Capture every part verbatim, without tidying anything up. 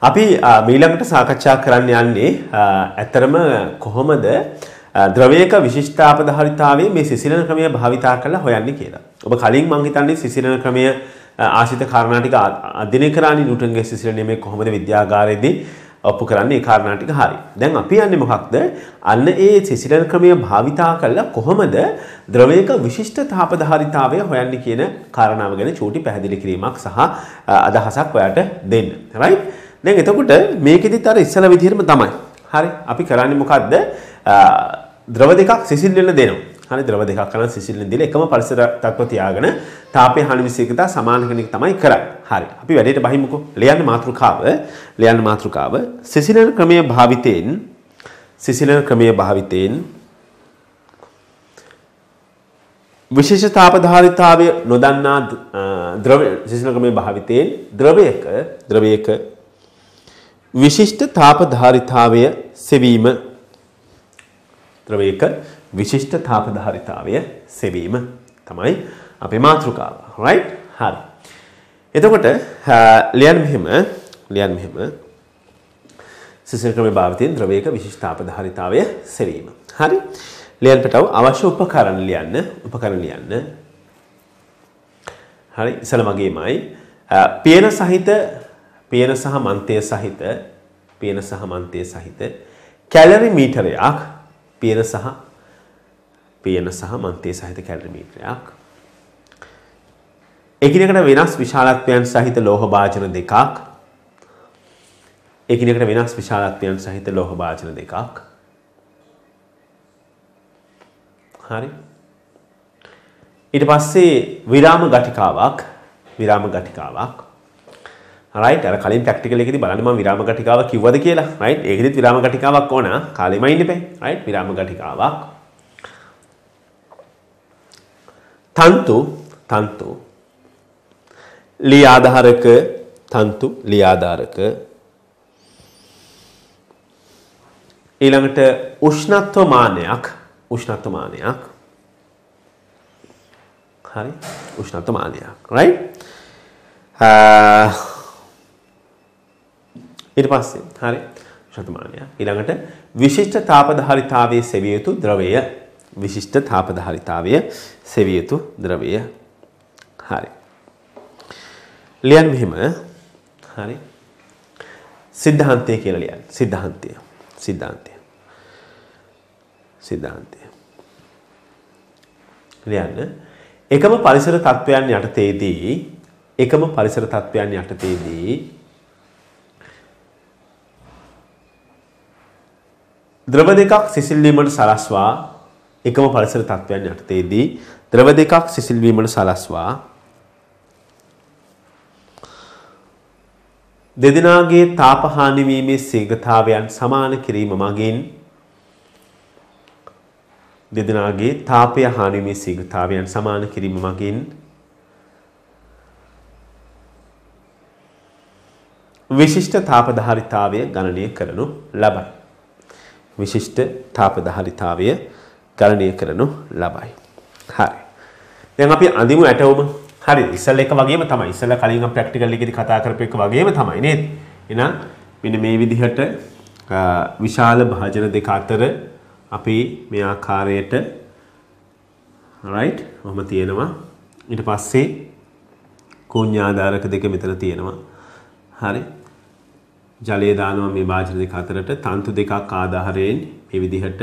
අපි ඊළඟට සාකච්ඡා කරන්න යන්නේ ඇත්තරම කොහොමද ද්‍රවයක විශිෂ්ටාපධාරිතාවයේ මේ සිසිලන ක්‍රමය භාවිතා කරලා හොයන්නේ කියලා. ඔබ කලින් මම හිතන්නේ සිසිලන ක්‍රමය ආශ්‍රිත කාරණා ටික අධ්‍යයනය කරන්නේ නිව්ටන්ගේ සිසිලන නියමයේ කොහොමද විද්‍යාගාරයේදී ඔප්පු කරන්නේ ඒ කාරණා ටික හරි. දැන් අපි යන්නේ මොකක්ද? අන්න ඒ සිසිලන ක්‍රමය භාවිතා කරලා කොහොමද ද්‍රවයක විශිෂ්ට තාපධාරිතාවය හොයන්නේ කියන කාරණාව ගැන චූටි පැහැදිලි කිරීමක් සහ අදහසක් ඔයාලට දෙන්න. right? දැන් එතකොට මේකෙදිත් අර ඉස්සල විදිහටම තමයි. හරි. අපි කරන්නේ මොකද්ද? ද්‍රව දෙකක් සිසිල් වෙන්න දෙනවා. හරි ද්‍රව දෙකක් කරන් සිසිල් වෙන්න දීලා එකම පරිසර තත්ත්ව තියාගෙන තාපය හානි විශේෂිකතා සමාන කෙනෙක් තමයි කරන්නේ. හරි. අපි වැඩේට බහිමුකෝ. ලියන්න මාතෘකාව. ලියන්න මාතෘකාව. සිසිලන ක්‍රමයේ භාවිතයෙන් සිසිලන ක්‍රමයේ භාවිතයෙන් විශේෂ තාපධාරිතාවය නොදන්නා ද්‍රව සිසිලන ක්‍රමයේ භාවිතයෙන් ද්‍රවයක ද්‍රවයක විශිෂ්ට තාපධාරිතාවය සෙවීම ද්‍රවයක විශිෂ්ට තාපධාරිතාවය සෙවීම තමයි අපේ මාතෘකාව. right? හරි. එතකොට ලියන්න මෙහෙම ලියන්න මෙහෙම සිසිල් ක්‍රමයේ භාවිතයෙන් ද්‍රවයක විශිෂ්ට තාපධාරිතාවය සෙවීම. හරි. ලියන්න පිටව අවශ්‍ය උපකරණ ලියන්න උපකරණ ලියන්න. හරි. ඉතල වගේමයි පියන සහිත පියන සහ මන්තය සහිත පියන සහ මන්තය සහිත කැලරි මීටරයක් පියන සහ පියන සහ මන්තය සහිත කැලරි මීටරයක් එකිනෙකට වෙනස් විශාලත්වයන් සහිත ලෝහ භාජන දෙකක් එකිනෙකට වෙනස් විශාලත්වයන් සහිත ලෝහ භාජන දෙකක් හරි ඊට පස්සේ විරාම ගටිකාවක් විරාම ගටිකාවක් right අර කලින් ප්‍රැක්ටිකල් එකේදී බලන්න මම විරාම ගටිකාව කිව්වද කියලා right ඒකෙදිත් විරාම ගටිකාවක් ඕන කාලෙම ඉන්න බෑ right විරාම ගටිකාවක් තන්තු තන්තු ලී ආධාරක තන්තු ලී ආධාරක ඊළඟට උෂ්ණත්ව මානයක් උෂ්ණත්ව මානයක් හරි උෂ්ණත්ව මානයක් right ඊට පස්සේ හරි ශතමානය ඊළඟට විශිෂ්ට තාපධාරිතාවයේ සෙවිය යුතු ද්‍රවය විශිෂ්ට තාපධාරිතාවයේ සෙවිය යුතු ද්‍රවය හරි ලියන්න මෙහෙම හරි සිද්ධාන්තය කියලා ලියන්න සිද්ධාන්තය සිද්ධාන්තය සිද්ධාන්තය ලියන්න එකම පරිසර තත්වයන් යටතේදී එකම පරිසර තත්වයන් යටතේදී ද්‍රව දෙකක් සිසිල් වීමට සලස්වා එකම පරිසර තත්වයන් යටතේදී ද්‍රව දෙකක් සිසිල් වීමට සලස්වා දෙදෙනාගේ තාප හානි වීමේ ශීඝ්‍රතාවයන් සමාන කිරීම මගින් දෙදෙනාගේ තාපය හානි වීමේ ශීඝ්‍රතාවයන් සමාන කිරීම මගින් විශිෂ්ට තාපධාරිතාවය ගණනය කරනු ලබයි. විශිෂ්ට තාපධාරිතාවය ගණනය කරනු ලබයි. හරි. දැන් අපි අඳිමු ඇටවුම. හරි. ඉස්සෙල් එක වගේම තමයි. ඉස්සෙල් කලින් අපි ප්‍රැක්ටිකල් එකේදී කතා කරපු එක වගේම තමයි නේද? එහෙනම් මෙන්න මේ විදිහට විශාල භාජන දෙක අතර අපි මේ ආකාරයට right ඔහම තියෙනවා. ඊට පස්සේ කෝණ්‍යාධාරක දෙක මෙතන තියෙනවා. හරි. ජලය දානවා මේ භාජන දෙක අතරට තන්තු දෙකක් ආධාරයෙන් මේ විදිහට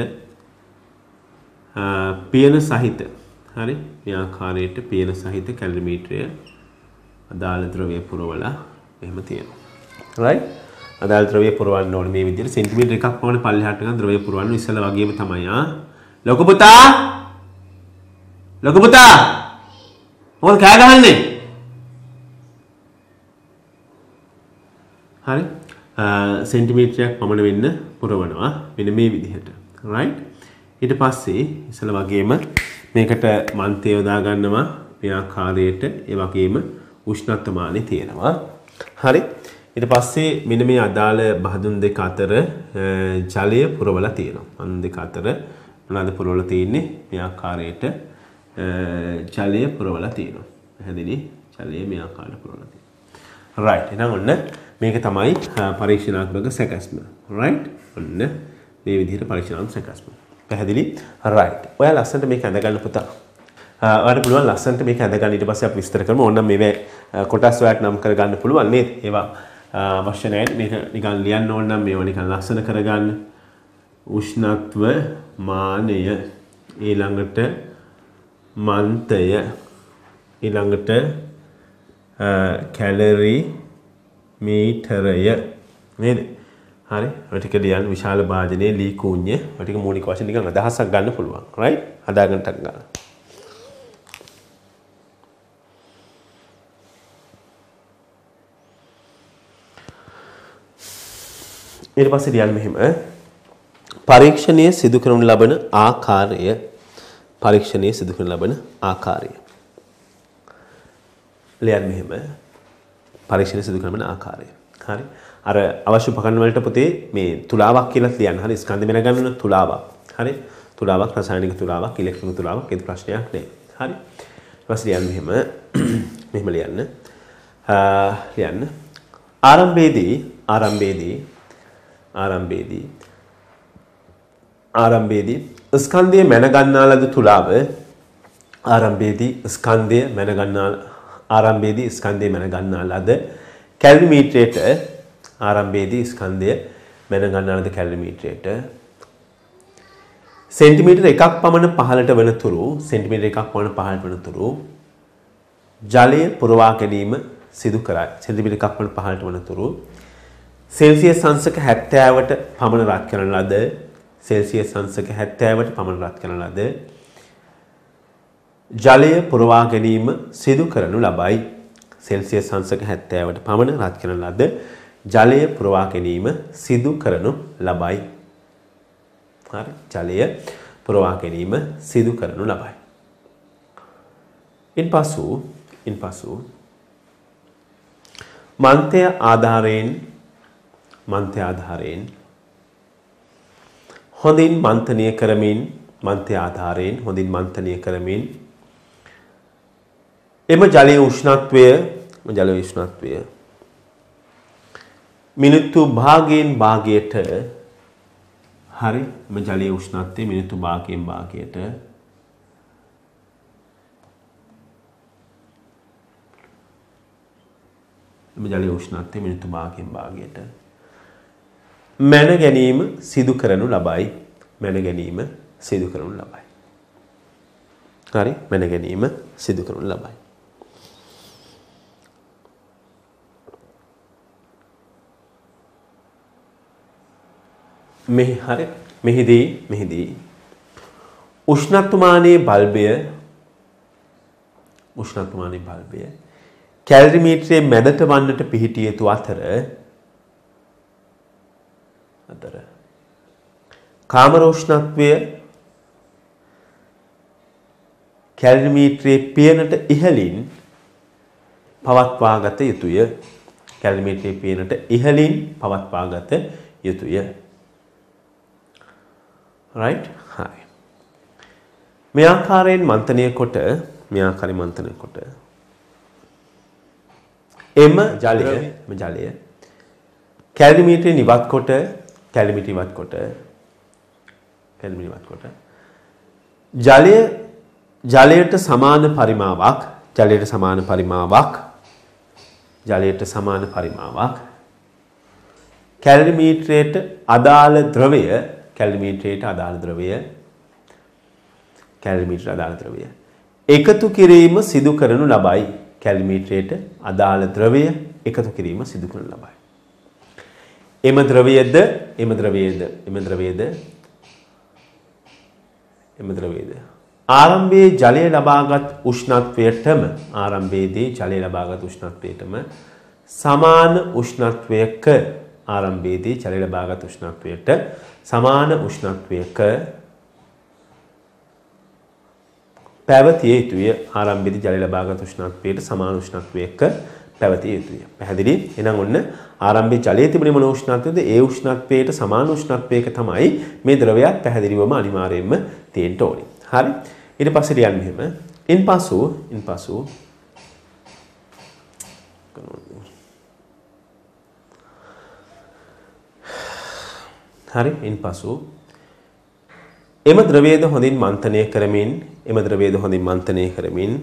පියන සහිත හරි මේ ආකාරයට පියන සහිත කැලරි මීටරය අදාළ ද්‍රවය පුරවලා එහෙම තියෙනවා right අදාළ ද්‍රවය පුරවන්න ඕනේ මේ විදිහට සෙන්ටිමීටර එකක් වගේ පල්ලෙහාට ගන්න ද්‍රවය පුරවන්න ඉස්සෙල්ලා වගේම තමයි ආ ලොකු පුතා ලොකු පුතා මොකද කෑ ගහන්නේ හරි සෙන්ටිමීටරයක් පමණ වෙන්න පුරවනවා මෙන්න මේ විදිහට right ඊට පස්සේ ඉස්සල වගේම මේකට මන්තය යොදා ගන්නවා මේ ආකාරයට ඒ වගේම උෂ්ණත්ව මානෙ තියෙනවා හරි ඊට පස්සේ මෙන්න මේ අදාළ බහදුන් දෙක අතර ජලය පුරවලා තියෙනවා අන් දෙක අතර මොනවාද පුරවලා තියෙන්නේ මේ ආකාරයට ජලය පුරවලා තියෙනවා පැහැදිලි ජලය මේ ආකාරයට පුරවලා තියෙනවා right එහෙනම් ඔන්න මේක තමයි පරීක්ෂණාත්මක සැකස්ම. right? ඔන්න මේ විදිහට පරීක්ෂණාත්මක සැකස්ම. පැහැදිලි? right. ඔයාලා ලස්සනට මේක අඳ ගන්න පුතා. ඔයාලට පුළුවන් ලස්සනට මේක අඳ ගන්න ඊට පස්සේ අපි විස්තර කරමු. ඕනනම් මේ කොටස් ඔයාලට නම් කර ගන්න පුළුවන් නේද? ඒවා අවශ්‍ය නැහැ. මේක නිකන් ලියන්න ඕන නම් මේවා නිකන් ලස්සන කරගන්න. උෂ්ණත්ව මානය ඊළඟට මන්තය ඊළඟට කැලරි මීටරය නේද? හරි. ඔය ටික ලියන්න විශාල භාජනයේ ලී කූඤ්ඤ ඔය ටික මූලික වශයෙන් නිකන් අදහසක් ගන්න පුළුවන්. right? හදාගන්න ටක් ගන්න. ඊට පස්සේ ලියන්න මෙහෙම පරීක්ෂණය සිදු කරනු ලබන ආකාරය පරීක්ෂණය සිදු කරනු ලබන ආකාරය ලියන්න මෙහෙම පරීක්ෂණය සිදු කරන ආකාරය හරි අර අවශ්‍ය උපකරණ වලට පුතේ මේ තුලාවක් කියලා ලියන්න හරි ස්කන්ධ මෙන ගන්න තුලාවක් හරි තුලාවක් රසායනික තුලාවක් ඉලෙක්ට්‍රෝන තුලාවක් ඒක ප්‍රශ්නයක් නෑ හරි ඊට පස්සේ ලියන්න මෙහෙම මෙහෙම ලියන්න ලියන්න ආරම්භයේදී ආරම්භයේදී ආරම්භයේදී ආරම්භයේදී ස්කන්ධය මැන ගන්නා ලද තුලාව ආරම්භයේදී ස්කන්ධය මැන ගන්නා ආරම්භයේදී ස්කන්ධය මැන ගන්නා ලද කැලරිමීටරයට ආරම්භයේදී ස්කන්ධය මැන ගන්නා ලද කැලරිමීටරයට සෙන්ටිමීටර එකක් පමණ පහළට වන තුරු සෙන්ටිමීටර එකක් පමණ පහළට වන තුරු ජලය පුරවා ගැනීම සිදු කරයි සෙන්ටිමීටර එකක් පමණ පහළට වන තුරු සෙල්සියස් අංශක හැත්තෑවට පමණ රත් කරන ලද සෙල්සියස් අංශක හැත්තෑවට පමණ රත් කරන ලද ජලය පුරවා ගැනීම සිදු කරනු ලබයි. සෙල්සියස් අංශක හැත්තෑවට පමණ රත් කරන ලද ජලය පුරවා ගැනීම සිදු කරනු ලබයි. හරි. ජලය පුරවා ගැනීම සිදු කරනු ලබයි. ඉන්පසු ඉන්පසු මන්තය ආධාරයෙන් මන්ත්‍ය ආධාරයෙන් හොඳින් මන්තනය කරමින් මන්ත්‍ය ආධාරයෙන් හොඳින් මන්තනය කරමින් එම ජලයේ උෂ්ණත්වය ජලයේ උෂ්ණත්වය මිනිත්තු භාගයෙන් භාගයට හරි එම ජලයේ උෂ්ණත්වය මිනිත්තු භාගයෙන් භාගයට එම ජලයේ උෂ්ණත්වය මිනිත්තු භාගයෙන් භාගයට මැන ගැනීම සිදු කරනු ලබයි. මැන ගැනීම සිදු කරනු ලබයි. හරි මැන ගැනීම සිදු කරනු ලබයි. මෙහි හරි මෙහිදී මෙහිදී උෂ්ණත්වමානයේ බල්බය උෂ්ණත්වමානයේ බල්බය කැලරිමීටරයේ මැදට වන්නට පිහිටිය යුතු අතර අතර කාමර උෂ්ණත්වය කැලරිමීටරයේ පියනට ඉහළින් පවත්වා ගත යුතුය. කැලරිමීටරයේ පියනට ඉහළින් පවත්වා ගත යුතුය. right හරි මේ ආකාරයෙන් මන්තනය කොට මේ ආකාරයෙන් මන්තනය කොට එම ජලය එම ජලය කැලරිමීටරේ නිවත් කොට කැලරිමීටර ඉවත් කොට කැලරිමීටර ඉවත් කොට ජලය ජලයට සමාන පරිමාවක් ජලයට සමාන පරිමාවක් ජලයට සමාන පරිමාවක් කැලරිමීටරයට අදාළ ද්‍රවය කැලරිමීටරයට අදාළ ද්‍රවය කැලරිමීටර අදාළ ද්‍රවය එකතු කිරීම සිදු කරනු ලබයි. කැලරිමීටරයට අදාළ ද්‍රවය එකතු කිරීම සිදු කරනු ලබයි. එම ද්‍රවයද එම ද්‍රවයද එම ද්‍රවයද එම ද්‍රවයද ආරම්භයේ ජලය ලබාගත් උෂ්ණත්වයටම ආරම්භයේදී ජලය ලබාගත් උෂ්ණත්වයටම සමාන උෂ්ණත්වයක ආරම්භයේදී ජලය ලබාගත් උෂ්ණත්වයට සමාන උෂ්ණත්වයක පැවතිය යුතුය. ආරම්භයේදී ජලය ලබාගත් උෂ්ණත්වයට සමාන උෂ්ණත්වයක පැවතිය යුතුය. පැහැදිලි? එහෙනම් ඔන්න ආරම්භයේ ජලයේ තිබුණේ මොන උෂ්ණත්වයද? ඒ උෂ්ණත්වයට සමාන උෂ්ණත්වයක තමයි මේ ද්‍රවයක් පැහැදිලිවම අනිවාර්යයෙන්ම තියෙන්න ඕනේ. හරි? ඊට පස්සේ ලියන්න මෙහෙම. ඉන්පසු ඉන්පසු හරි. ඉන්පසු එම ද්‍රව්‍යද හොඳින් මන්ථනය කරමින් එම ද්‍රව්‍යද හොඳින් මන්ථනය කරමින්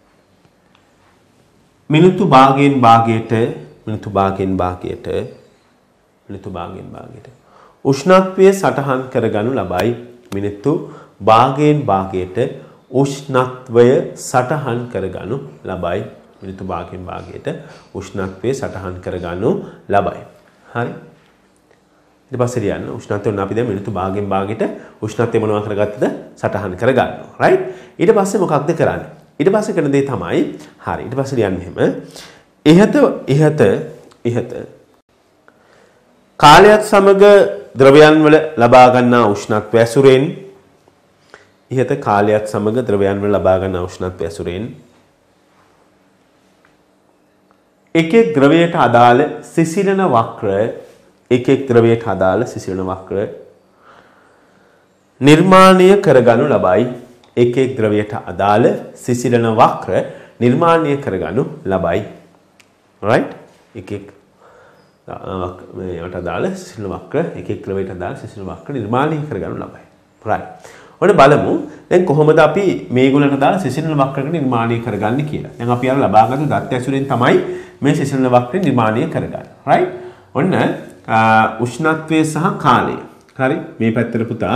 මිනිත්තු භාගයෙන් භාගයට මිනිත්තු භාගයෙන් භාගයට මිනිත්තු භාගයෙන් භාගයට උෂ්ණත්වය සටහන් කරගනු ලබයි. මිනිත්තු භාගයෙන් භාගයට උෂ්ණත්වය සටහන් කරගනු ලබයි. මිනිත්තු භාගයෙන් භාගයට උෂ්ණත්වය සටහන් කරගනු ලබයි. හරි. ඊට පස්සේ ලියන්න උෂ්ණත්වය උන අපි දැන් මිනිත්තු භාගයෙන් භාගයට උෂ්ණත්වය මොනවා කරගත්තද සටහන් කරගන්නවා. රයිට්. ඊට පස්සේ මොකක්ද කරන්නේ? ඊට පස්සේ කරන දේ තමයි හරි. ඊට පස්සේ ලියන්න මෙහෙම ඉහත ඉහත ඉහත කාලයත් සමග ද්‍රවයන් වල ලබා ගන්නා උෂ්ණත්වය ඇසුරෙන් ඉහත කාලයත් සමග ද්‍රවයන් වල ලබා ගන්නා උෂ්ණත්වය ඇසුරෙන් එක එක් ද්‍රවයට අදාළ සිසිලන වක්‍ර එක එක් ද්‍රවයට අදාළ සිසිලන වක්‍ර නිර්මාණය කරගනු ලබයි. එක එක් ද්‍රවයට අදාළ සිසිලන වක්‍ර නිර්මාණය කරගනු ලබයි. right? එක එක් මේකට අදාළ සිසිලන වක්‍ර එක එක් ද්‍රවයට අදාළ සිසිලන වක්‍ර නිර්මාණය කරගනු ලබයි. right. ඔන්න බලමු දැන් කොහොමද අපි මේගොල්ලන්ට අදාළ සිසිලන වක්‍රක නිර්මාණය කරගන්නේ කියලා. දැන් අපි අර ලබාගත්තු දත්ත ඇසුරෙන් තමයි මේ සිසිලන වක්‍රය නිර්මාණය කරගන්නේ. right? ඔන්න උෂ්ණත්වය සහ කාලය. හරි? මේ පැත්තට පුතා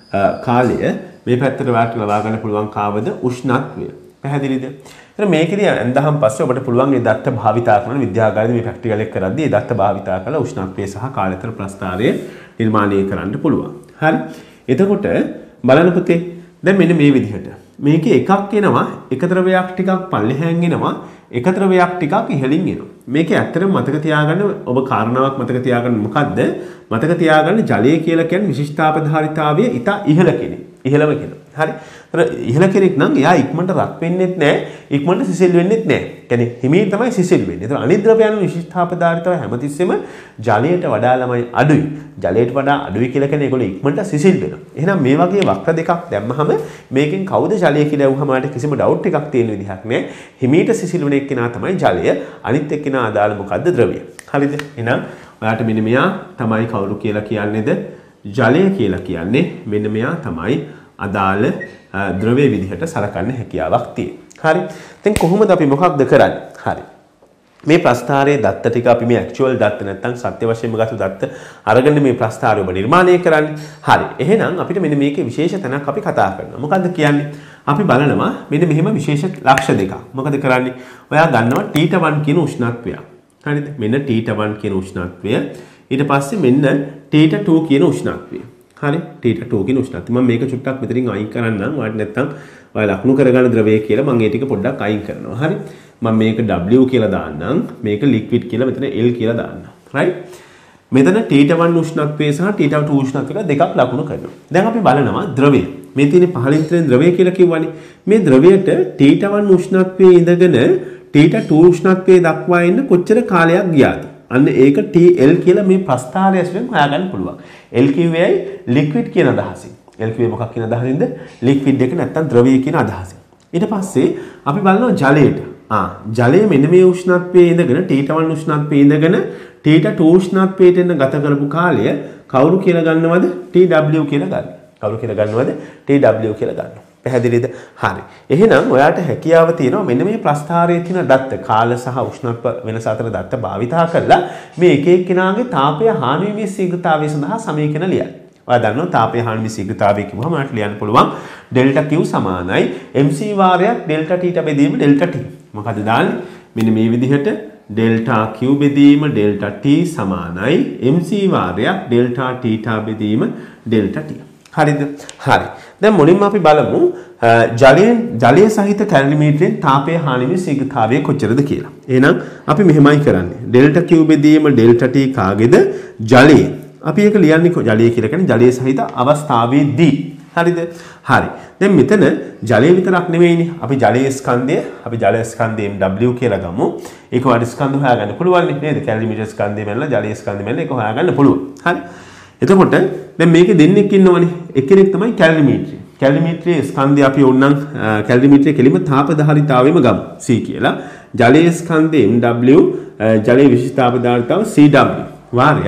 කාලය මේ පැත්තට වාට ලබා ගන්න පුළුවන් කාවද උෂ්ණත්වය. පැහැදිලිද? එතන මේකේදී අන්දහම් පස්සේ ඔබට පුළුවන් මේ දත්ත භාවිතා කරන විද්‍යාගාරයේදී මේ ප්‍රැක්ටිකල් එක කරද්දී මේ දත්ත භාවිතා කරලා උෂ්ණත්වය සහ කාලය අතර ප්‍රස්ථාරය නිර්මාණය කරන්න පුළුවන්. හරි? එතකොට බලන්න පුතේ දැන් මෙන්න මේ විදිහට මේකේ එකක් එනවා එක ද්‍රවයක් ටිකක් පල්ලෙහාන් එනවා එක ද්‍රවයක් ටිකක් ඉහළින් එනවා. මේකේ ඇත්තටම මතක තියාගන්න ඔබ කාරණාවක් මතක තියාගන්න මොකද්ද? මතක තියාගන්න ජලය කියලා කියන්නේ විශිෂ්ටාපධාරිතාවය ඊට ඉහළ කෙනෙක්. ඉහළම කෙනෙක්. හරි. ඒතර ඉහළ කෙනෙක් නම් එයා ඉක්මනට රත් වෙන්නෙත් නැහැ, ඉක්මනට සිසිල් වෙන්නෙත් නැහැ. කියන්නේ හිමීන් තමයි සිසිල් වෙන්නේ. ඒතර අනිත් ද්‍රවයන් විශිෂ්ටාපධාරිතාවය හැමතිස්සෙම ජලයට වඩා ළමයි අඩුයි. ජලයට වඩා අඩුයි කියලා කියන්නේ ඒගොල්ලෝ ඉක්මනට සිසිල් වෙනවා. එහෙනම් මේ වගේ වක්‍ර දෙකක් දැම්මහම මේකෙන් කවුද ජලය කියලා අහුවම මට කිසිම ඩවුට් එකක් තියෙන විදිහක් නැහැ. හිමීට සිසිල් වෙන එක්කෙනා තමයි ජලය. අනිත් එක්කෙනා අදාළ මොකද්ද ද්‍රව්‍ය. හරිද? එහෙනම් ඔයාලට මෙන්න මෙයා තමයි කවුරු කියලා කියන්නේද? ජලය කියලා කියන්නේ මෙන්න මෙයා තමයි අදාළ ද්‍රව්‍ය විදිහට සලකන්න හැකියාවක් තියෙන. හරි. දැන් කොහොමද අපි මොකක්ද කරන්නේ? හරි. මේ ප්‍රස්ථාරයේ දත්ත ටික අපි මේ ඇක්චුවල් දත්ත නැත්නම් සත්‍ය වශයෙන්ම ගත්ත දත්ත අරගෙන මේ ප්‍රස්ථාරය ඔබ නිර්මාණය කරන්නේ. හරි. එහෙනම් අපිට මෙන්න මේකේ විශේෂ තැනක් අපි කතා කරනවා. මොකද්ද කියන්නේ? අපි බලනවා මෙන්න මෙහෙම විශේෂ ලක්ෂ දෙකක්. මොකද කරන්නේ? ඔයා ගන්නවා ටීටා වන් කියන උෂ්ණත්වය. හරිද? මෙන්න ටීටා වන් කියන උෂ්ණත්වය. ඊට පස්සේ මෙන්න ටීටා ටූ කියන උෂ්ණත්වය. හරි? ටීටා ටූ කියන උෂ්ණත්වය. මම මේක චුට්ටක් මෙතනින් අයින් කරන්නම්. ඔයාලට නැත්තම් ඔයාලා ලකුණු කරගන්න ද්‍රවය කියලා මම ඒ ටික පොඩ්ඩක් අයින් කරනවා. හරි? මම මේක W කියලා දාන්නම්. මේක ලික්විඩ් කියලා මෙතන L කියලා දාන්නම්. right? මෙතන ටීටා වන් උෂ්ණත්වය සහ ටීටා ටූ උෂ්ණත්වය දෙකක් ලකුණු කරනවා. දැන් අපි බලනවා ද්‍රවය. මේ තියෙන පහළින් තියෙන ද්‍රවය කියලා කියවනේ. මේ ද්‍රවයට ටීටා වන් උෂ්ණත්වයේ ඉඳගෙන ටීටා ටූ උෂ්ණත්වයේ දක්වා එන්න කොච්චර කාලයක් ගියාද? අන්න ඒක T L කියලා මේ ප්‍රස්ථාරය ඇසුරෙන් හොයාගන්න පුළුවන්. L කිව්වේයි ලික්විඩ් කියන අදහසින්. L කිව්වේ මොකක් කියන අදහසින්ද? ලික්විඩ් එක නැත්තම් ද්‍රවය කියන අදහසින්. ඊට පස්සේ අපි බලනවා ජලයට. ආ ජලය මෙන්න මේ උෂ්ණත්වයේ ඉඳගෙන ටීටා වන් උෂ්ණත්වයේ ඉඳගෙන ටීටා ටූ උෂ්ණත්වයට එන්න ගත කරපු කාලය කවුරු කියලා ගන්නවද? T W කියලා ගන්න. කවුරු කියලා ගන්නවද? T W කියලා ගන්නවා. පැහැදිලිද? හරි. එහෙනම් ඔයාට හැකියාව තියෙනවා මෙන්න මේ ප්‍රස්ථාරයේ තියෙන දත්ත කාල සහ උෂ්ණත්ව වෙනස අතර දත්ත භාවිතා කරලා මේ එක එක්කෙනාගේ තාපය හානි වීමේ ශීඝ්‍රතාවය සඳහා සමීකරණ ලියන්න. ඔයා දන්නවා තාපය හානි වීමේ ශීඝ්‍රතාවය කිව්වම ඔයාලට ලියන්න පුළුවන් ඩෙල්ටා Q සමානයි mc වාරයක් ඩෙල්ටා T ට බෙදීම ඩෙල්ටා T. මොකද දාන්නේ? මෙන්න මේ විදිහට ඩෙල්ටා Q බෙදීම ඩෙල්ටා T සමානයි mc වාරයක් ඩෙල්ටා T ට බෙදීම ඩෙල්ටා T. හරිද? හරි. දැන් මුලින්ම අපි බලමු ජලයෙන් ජලය සහිත කැලරිමීටරෙන් තාපය හානි වීමේ ශීඝ්‍රතාවය කොච්චරද කියලා. එහෙනම් අපි මෙහෙමයි කරන්නේ. ඩෙල්ටා Q බෙදීම ඩෙල්ටා T කාගේද? ජලයේ. අපි ඒක ලියන්නේ ජලය කියලා කියන්නේ ජලය සහිත අවස්ථාවේදී. හරිද? හරි. දැන් මෙතන ජලය විතරක් නෙවෙයිනේ. අපි ජලයේ ස්කන්ධය, අපි ජලයේ ස්කන්ධය M W කියලා ගමු. ඒක වඩ ස්කන්ධ හොයාගන්න පුළුවන් නේද? කැලරිමීටර ස්කන්ධය මෙල්ල ජලයේ ස්කන්ධය මෙල්ල ඒක හොයාගන්න පුළුවන්. හරි. එතකොට දැන් මේකේ දෙන්නෙක් ඉන්නවනේ. එක්කෙනෙක් තමයි කැලරිමීටරය. කැලරිමීටරයේ ස්කන්ධය අපි ඕනනම් කැලරිමීටරයේ කෙලිම තාපධාරිතාවෙම ගමු C කියලා. ජලයේ ස්කන්ධය M W ජලයේ විශිෂ්ට තාපධාරිතාව C W වාරයක්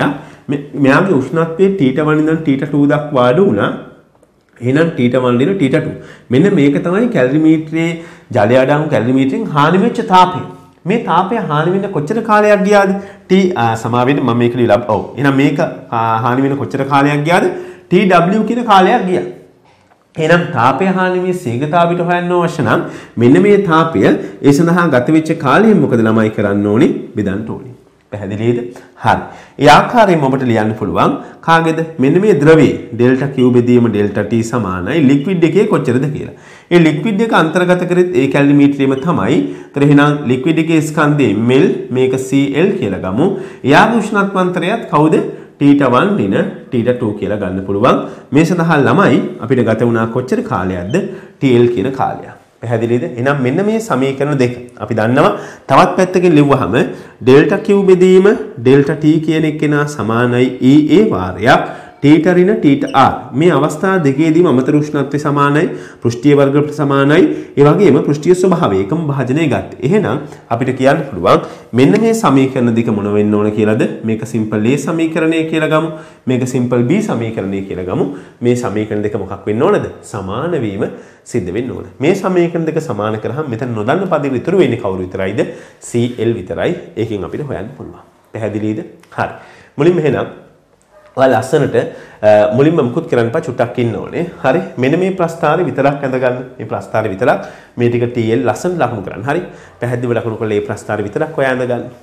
මෙයාගේ උෂ්ණත්වය T one ඉඳන් T two දක්වා අඩු වුණා. එහෙනම් T one ඉඳන් T two. මෙන්න මේක තමයි කැලරිමීටරයේ ජලය අඩංගු කැලරිමීටරෙන් හානි වෙච්ච තාපය. මේ තාපය හානි වෙන්න කොච්චර කාලයක් ගියාද? T සමා වෙන්න මම මේක ලියලා ඔව්. එහෙනම් මේක හානි වෙන්න කොච්චර කාලයක් ගියාද? T W කියන කාලයක් ගියා. එහෙනම් තාපය හානි වී ශීඝ්‍රතාවයට හොයන්න අවශ්‍ය නම් මෙන්න මේ තාපය ඒ සඳහා ගත වෙච්ච කාලයෙන් මොකද ළමයි කරන්න ඕනේ? බෙදන්න ඕනේ. පැහැදිලිද? හරි. ඒ ආකාරයෙන් ඔබට ලියන්න පුළුවන් කාගේද? මෙන්න මේ ද්‍රවයේ ඩෙල්ටා Q බෙදීම ඩෙල්ටා T සමානයි ලික්විඩ් එකේ කොච්චරද කියලා. ඒ ලික්විඩ් එක අන්තර්ගත කරෙත් ඒ කැලරිමීටරෙම තමයි. ඒතර එහෙනම් ලික්විඩ් එකේ ස්කන්ධය ml මේක Cl කියලා ගමු. එයාගේ උෂ්ණත්වන්තරයත් කවුද? T one දින T two කියලා ගන්න පුළුවන්. මේ සඳහා ළමයි අපිට ගත වුණා කොච්චර කාලයක්ද? T L කියන කාලයක්. පැහැදිලිද? එහෙනම් මෙන්න මේ සමීකරණ දෙක අපි දන්නවා. තවත් පැත්තකින් ලිව්වහම ඩෙල්ටා Q බෙදීම ඩෙල්ටා T කියන එකේනා සමානයි E A වාරයක් T රින T R. මේ අවස්ථා දෙකේදීම අමතර උෂ්ණත්වය සමානයි, පෘෂ්ඨීය වර්ගයට සමානයි. ඒ වගේම පෘෂ්ඨීය ස්වභාවය එකම භාජනය ගත්තේ. එහෙනම් අපිට කියන්න පුළුවන් මෙන්න මේ සමීකරණ දෙක මොන වෙන්න ඕන කියලාද? මේක සිම්පල් A සමීකරණය කියලා ගමු. මේක සිම්පල් B සමීකරණය කියලා ගමු. මේ සමීකරණ දෙක මොකක් වෙන්න ඕනද? සමාන වීම සිද්ධ වෙන්න ඕන. මේ සමීකරණ දෙක සමාන කරාම මෙතන නොදන්න පදෙ ඉතුරු වෙන්නේ කවුරු විතරයිද? Cl විතරයි. ඒකෙන් අපිට හොයන්න පුළුවන්. පැහැදිලිද? හරි. මුලින්ම එහෙනම් ඔයාලා ලස්සනට මුලින්ම මුකුත් කරන්න එපා චුට්ටක් ඉන්න ඕනේ. හරි. මෙන්න මේ ප්‍රස්ථාරේ විතරක් ඇඳ ගන්න. මේ ප්‍රස්ථාරේ විතරක් මේ ටික T L ලස්සනට ලකුණු කරන්න. හරි. පැහැදිලිව ලකුණු කරලා මේ ප්‍රස්ථාරේ විතරක් ඔයා ඇඳ ගන්න.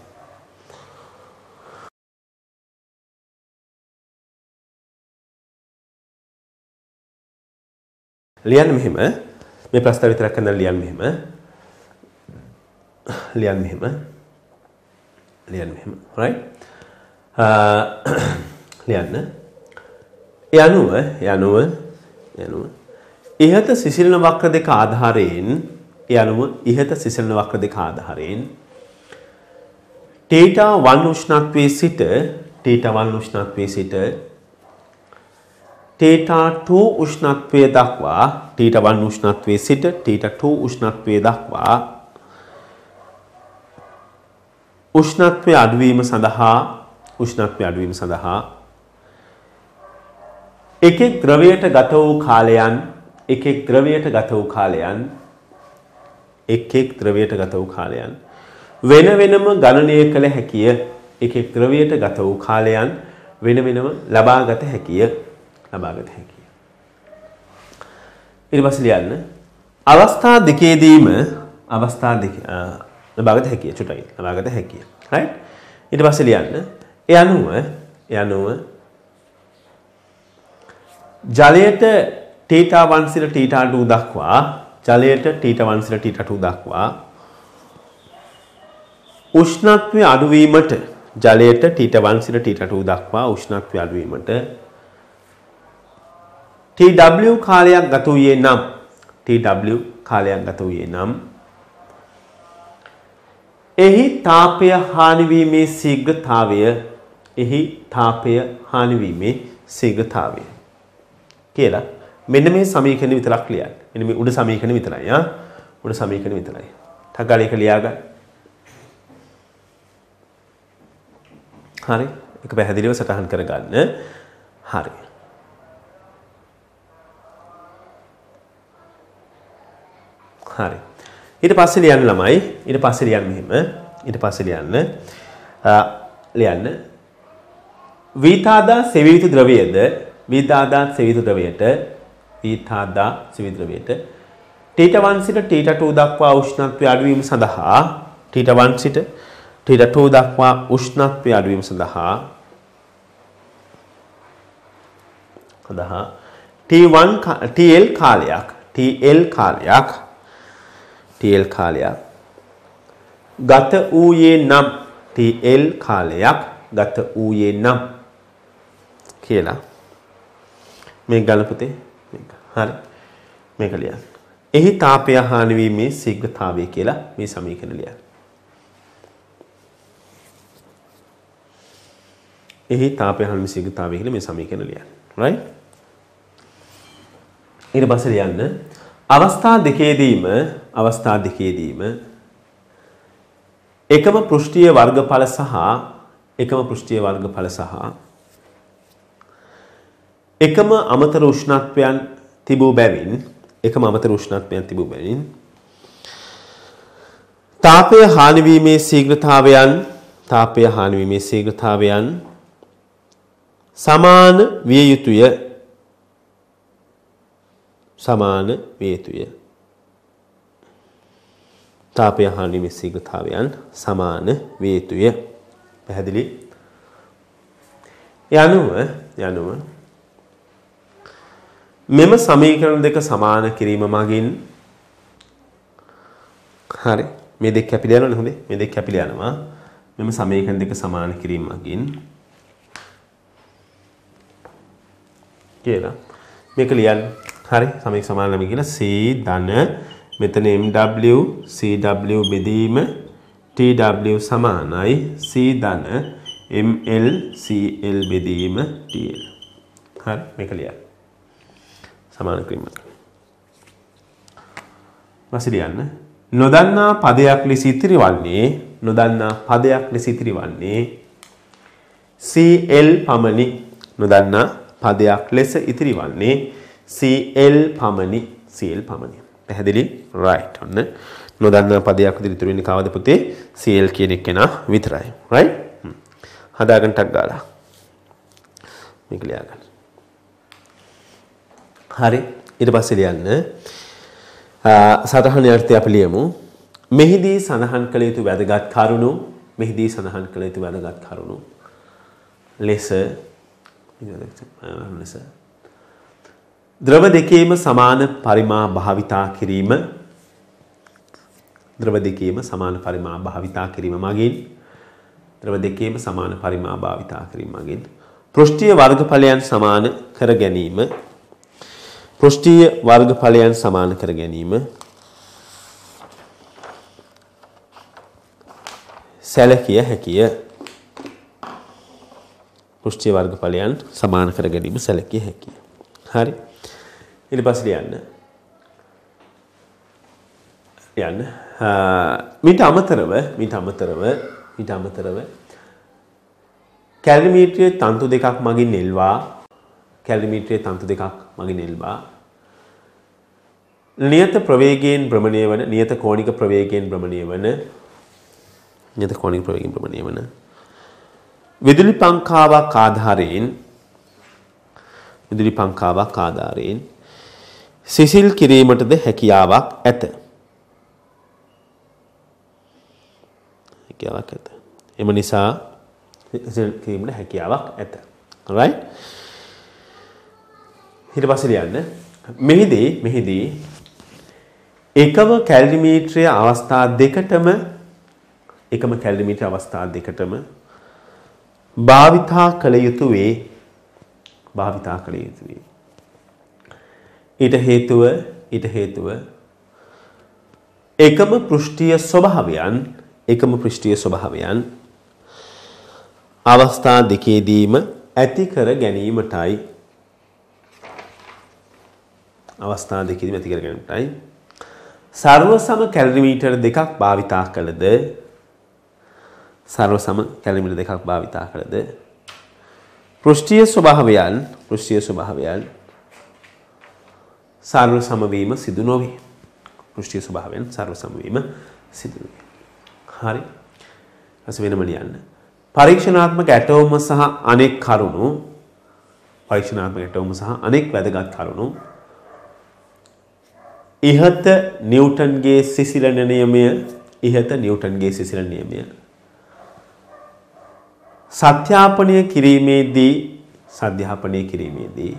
ලියන්න මෙහෙම. මේ ප්‍රස්ථාරේ විතරක් ඇඳලා ලියන්න මෙහෙම. ලියන්න මෙහෙම. ලියන්න මෙහෙම. right? ලියන්න. ඒ අනුව ඒ අනුව ඒ අනුව ඉහත සිසිලන වක්‍ර දෙක ආධාරයෙන් ඒ අනුව ඉහත සිසිලන වක්‍ර දෙක ආධාරයෙන් θ one උෂ්ණත්වයේ සිට θ one උෂ්ණත්වයේ සිට θ two උෂ්ණත්වයේ දක්වා θ one උෂ්ණත්වයේ සිට θ two උෂ්ණත්වයේ දක්වා උෂ්ණත්වය අඩුවීම සඳහා උෂ්ණත්වය අඩුවීම සඳහා එකෙක් ද්‍රවයට ගත වූ කාලයන් එකෙක් ද්‍රවයට ගත වූ කාලයන් එකෙක් ද්‍රවයට ගත වූ කාලයන් වෙන වෙනම ගණනය කළ හැකිය. එකෙක් ද්‍රවයට ගත වූ කාලයන් වෙන වෙනම ලබාගත හැකිය. ලබාගත හැකිය. ඊට පස්සේ ලියන්න අවස්ථා දෙකේදීම අවස්ථා දෙක ලබාගත හැකිය. චුටයි ලබාගත හැකිය. right? ඊට පස්සේ ලියන්න ඒ අනුව ඒ අනුව ජලයට θ one සිට θ two දක්වා ජලයට θ one සිට θ two දක්වා උෂ්ණත්වය අඩුවීමට ජලයට θ one සිට θ two දක්වා උෂ්ණත්වය අඩුවීමට T W කාලයක් ගත වූයේ නම් T W කාලයක් ගත වූයේ නම් එහි තාපය හානි වීමේ ශීඝ්‍රතාවය එහි තාපය හානි වීමේ ශීඝ්‍රතාවය කියලා මෙන්න මේ සමීකරණ විතරක් ලියන්න. මෙන්න මේ උඩ සමීකරණ විතරයි ආ. උඩ සමීකරණ විතරයි. ටගාල එක ලියා ගන්න. හරි. ඒක පැහැදිලිව සටහන් කරගන්න. හරි. හරි. ඊට පස්සේ ලියන්න ළමයි. ඊට පස්සේ ලියන්න මෙහෙම. ඊට පස්සේ ලියන්න ලියන්න වීතාදා සෙවිය යුතු ද්‍රවයේද වීතාදා සෙවිය යුතු ද්‍රවයට වීතාදා සෙවිය යුතු ද්‍රවයට θ one සිට θ two දක්වා උෂ්ණත්වය අඩුවීම සඳහා θ one සිට θ two දක්වා උෂ්ණත්වය අඩුවීම සඳහා සඳහා T one T L කාලයක් T L කාලයක් T L කාලයක් ගත වූයේ නම් T L කාලයක් ගත වූයේ නම් කියලා මේක ගන්න පුතේ මේක හරි මේක ලියන්න. එහි තාපය හානි වීමේ ශීඝ්‍රතාවය කියලා මේ සමීකරණ ලියන්න. එහි තාපය හානි වීමේ ශීඝ්‍රතාවය කියලා මේ සමීකරණ ලියන්න. right? ඊට පස්සේ ලියන්න අවස්ථා දෙකේදීම අවස්ථා දෙකේදීම එකම පෘෂ්ඨීය වර්ගඵල සහ එකම පෘෂ්ඨීය වර්ගඵල සහ එකම අමතර උෂ්ණත්වයන් තිබූ බැවින් එකම අමතර උෂ්ණත්වයන් තිබූ බැවින් තාපය හානි වීමේ ශීඝ්‍රතාවයන් තාපය හානි වීමේ ශීඝ්‍රතාවයන් සමාන විය යුතුය සමාන විය යුතුය තාපය හානි වීමේ ශීඝ්‍රතාවයන් සමාන විය යුතුය පැහැදිලි යනුව යනුව මෙම සමීකරණ දෙක සමාන කිරීම මගින් හරි මේ දෙක කැපිලා යනවනේ හොඳේ මේ දෙක කැපිලා යනවා මෙම සමීකරණ දෙක සමාන කිරීම මගින් කියලා මේක ලියන්න හරි සමීක සමාන නම් කියලා C ධන මෙතන M W C W බෙදීම T W සමානයි C ධන M L C L බෙදීම T L හරි මේක ලියන්න සමාන කිරීම වාසිය ලියන්න නොදන්නා පදයක් ලෙස ඉතිරි වන්නේ නොදන්නා පදයක් ලෙස ඉතිරි වන්නේ C L පමණි නොදන්නා පදයක් ලෙස ඉතිරි වන්නේ C L පමණි C L පමණි පැහැදිලි right ඔන්න නොදන්නා පදයක් විදිහට ඉතුරු වෙන්නේ කවද පුතේ C L කියන එක නා විතරයි right හදාගන්න ටක් ගාලා මේක ලියා ගන්න හරි ඊට පස්සේ ලියන්න සටහන අර්ථය අපි ලියමු මෙහිදී සඳහන් කළ යුතු වැදගත් කරුණු මෙහිදී සඳහන් කළ යුතු වැදගත් කරුණු ලෙස ලෙස ද්‍රව දෙකේම සමාන පරිමා භාවිතා කිරීම ද්‍රව දෙකේම සමාන පරිමා භාවිතා කිරීම මගින් ද්‍රව දෙකේම සමාන පරිමා භාවිතා කිරීම මගින් පෘෂ්ඨීය වර්ගඵලයන් සමාන කර ගැනීම පෘෂ්ඨීය වර්ගඵලයන් සමාන කර ගැනීම සැලකිය හැකිය පෘෂ්ඨීය වර්ගඵලයන් සමාන කර ගැනීම සැලකිය හැකිය හරි ඊට පස්සේ ලියන්න ලියන්න මීට අමතරව මීට අමතරව මීට අමතරව කැලරිමීටරයේ තන්තු දෙකක් මගින් එල්වා කැලරිමීටරයේ තන්තු දෙකක් මගින් එල්වා නියත ප්‍රවේගයෙන් භ්‍රමණය වන නියත කෝණික ප්‍රවේගයෙන් භ්‍රමණය වන නියත කෝණික ප්‍රවේගයෙන් භ්‍රමණය වන විදුලි පංකාවක් ආධාරයෙන් විදුලි පංකාවක් ආධාරයෙන් සිසිල් කිරීමටද හැකියාවක් ඇත හැකියාවක් ඇත එම නිසා සිසිල් කිරීමට හැකියාවක් ඇත right ඊට පස්සේ ලියන්න මෙහිදී මෙහිදී එකම කැලරිමීටරය අවස්ථා දෙකටම එකම කැලරිමීටර අවස්ථා දෙකටම භාවිතා කළ යුතු වේ භාවිතා කළ යුතු වේ ඊට හේතුව ඊට හේතුව එකම පෘෂ්ඨීය ස්වභාවයන් එකම පෘෂ්ඨීය ස්වභාවයන් අවස්ථා දෙකේදීම ඇති කර ගැනීමටයි අවස්ථා දෙකේදීම ඇති කර ගැනීමටයි සර්ව සම කැලරිමීටර දෙකක් භාවිතා කළද සර්ව සම කැලරිමීටර දෙකක් භාවිතා කළද පෘෂ්ඨීය ස්වභාවයන් පෘෂ්ඨීය ස්වභාවයන් සර්ව සම වීම සිදු නොවේ පෘෂ්ඨීය ස්වභාවයන් සර්ව සම වීම සිදු නොවේ හරි අස වෙනම ලියන්න පරීක්ෂණාත්මක ඇටෝම සහ අනෙක් කරුණු පරීක්ෂණාත්මක ඇටෝම සහ අනෙක් වැදගත් කරුණු ඉහත නිව්ටන්ගේ සිසිලන නියමය ඉහත නිව්ටන්ගේ සිසිලන නියමය සත්‍යාපනය කිරීමේදී සත්‍යාපනය කිරීමේදී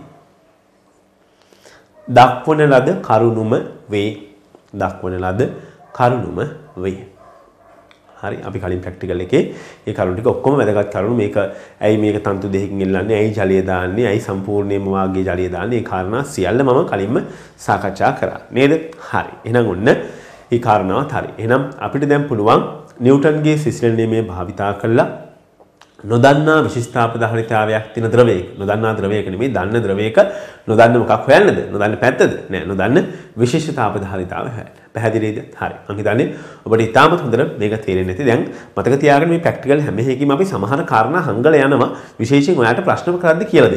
දක්වන ලද කරුණුම වේ දක්වන ලද කරුණුම වේ හරි අපි කලින් ප්‍රැක්ටිකල් එකේ මේ කරුණු ටික ඔක්කොම වැදගත් කරුණු මේක ඇයි මේක තන්තු දෙකකින් එල්ලන්නේ ඇයි ජලය දාන්නේ ඇයි සම්පූර්ණයෙන්ම වාග්ගේ ජලය දාන්නේ මේ කාරණා සියල්ල මම කලින්ම සාකච්ඡා කරා නේද හරි එහෙනම් ඔන්න මේ කාරණාවත් හරි එහෙනම් අපිට දැන් පුළුවන් නිව්ටන්ගේ සිසිලන නියමය භාවිතා කළා නොදන්නා විශිෂ්ටාපදාහරිතාවයක් තියෙන ද්‍රවයක නොදන්නා ද්‍රවයක නෙමෙයි දන්න ද්‍රවයක නොදන්න මොකක් හොයන්නද නොදන්න පැත්තද නෑ නොදන්න විශිෂ්ටාපදාහරිතාවය හොයන්න පැහැදිලිද හරි මම හිතන්නේ ඔබට ඉතාමත් හොඳට මේක තේරෙන්නේ නැති දැන් මතක තියාගන්න මේ ප්‍රැක්ටිකල් හැම එකකම අපි සමහර කාරණා හංගල යනවා විශේෂයෙන් ඔයාලට ප්‍රශ්න කරද්දී කියලා දෙන්න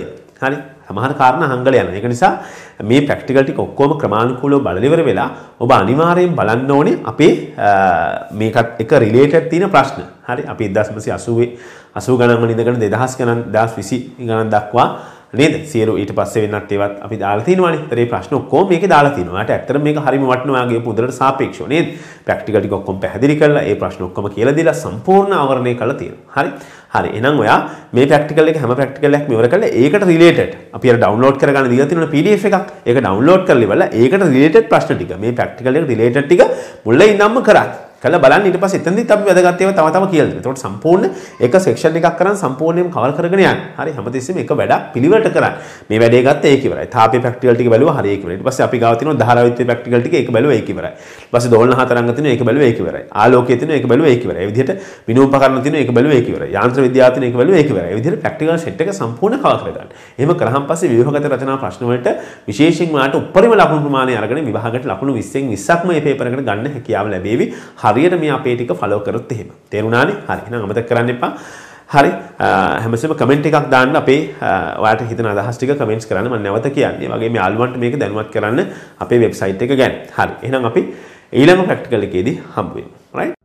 හරි. සමහර කාරණා හංගල යනවා. ඒක නිසා මේ ප්‍රැක්ටිකල් ටික ඔක්කොම ක්‍රමානුකූලව බලලා ඉවර වෙලා ඔබ අනිවාර්යෙන් බලන්න ඕනේ අපේ මේකත් එක රිලේටඩ් තියෙන ප්‍රශ්න. හරි. අපි එක්දාස් නවසිය අසූවේ අසූ ගණන් වල ඉඳගෙන දෙදහස් ගණන් දෙදහස් විසි ගණන් දක්වා නේද? සියලු ඊට පස්සේ වෙනත් ඒවත් අපි දාලා තිනවනේ. ඒතර මේ ප්‍රශ්න ඔක්කොම මේකේ දාලා තිනවා. ඒකට ඇත්තටම මේක හරිම වටිනවා වගේ පුදුරට සාපේක්ෂව නේද? ප්‍රැක්ටිකල් ටික ඔක්කොම පැහැදිලි කරලා ඒ ප්‍රශ්න ඔක්කොම කියලා දීලා සම්පූර්ණ ආවරණය කරලා තියෙනවා. හරි. හරි. එහෙනම් ඔයා මේ ප්‍රැක්ටිකල් එක හැම ප්‍රැක්ටිකල් එකක්ම ඉවර කරලා ඒකට රිලේටඩ් අපි අර ඩවුන්ලෝඩ් කරගන්න දීලා තියෙන පී ඩී එෆ් එකක්. ඒක ඩවුන්ලෝඩ් කරලා ඉවරලා ඒකට රිලේටඩ් ප්‍රශ්න ටික මේ ප්‍රැක්ටිකල් එකට රිලේටඩ් ටික මුලින් ඉඳන්ම කරා. කළා බලන්න ඊට පස්සේ එතනදිත් අපි වැදගත් ඒවා තව තව කියලා දෙනවා. ඒතකොට සම්පූර්ණ එක සෙක්ෂන් එකක් කරන් සම්පූර්ණයෙන්ම කවර් කරගෙන යන්න. හරි හැමතිස්සෙම එක වැඩක් පිළිවෙලට කරන්න. මේ වැඩේ ගත්ත ඒක ඉවරයි. තාපේ ප්‍රැක්ටිකල් ටික බැලුවා හරි ඒක ඉවරයි. ඊට පස්සේ අපි ගාව තියෙනවා ධාරාවිද්‍යාවේ ප්‍රැක්ටිකල් ටික ඒක බැලුවා ඒක ඉවරයි. ඊට පස්සේ දෝලන හතරංග තියෙනවා ඒක බැලුවා ඒක ඉවරයි. ආලෝකයේ තියෙනවා ඒක බැලුවා ඒක ඉවරයි. ඒ විදිහට විනෝපකරණ තියෙනවා ඒක බැලුවා ඒක ඉවරයි. යාන්ත්‍ර විද්‍යාව තියෙනවා ඒක බැලුවා ඒක ඉවරයි. ඒ විදිහට ප්‍රැක්ටිකල් සෙට් එක සම්පූර්ණ කවර් කරගන්න. එහෙම කරාන් පස්සේ ව්‍යුහගත රචනා ප්‍රශ්න වලට විශේෂයෙන් මාට උපරිම ලකුණු ප්‍රමාණය අරගෙන විභාගයට ලකුණු විස්සෙන් විස්සක්ම මේ පේපර් එකට ගන්න හැකියාව ලැබේවි. හරියට මේ අපේ ටික ෆලෝ කරොත් එහෙම. තේරුණානේ? හරි. එහෙනම් අමතක කරන්න එපා. හරි. හැමසෙම කමෙන්ට් එකක් දාන්න අපේ ඔයාලට හිතන අදහස් ටික කමෙන්ට්ස් කරන්න මම නැවත කියන්නේ. ඒ වගේම යාළුවන්ට මේක දැනුවත් කරන්න අපේ වෙබ්සයිට් එක ගැන. හරි. එහෙනම් අපි ඊළඟ ප්‍රැක්ටිකල් එකේදී හම්බ වෙමු. right?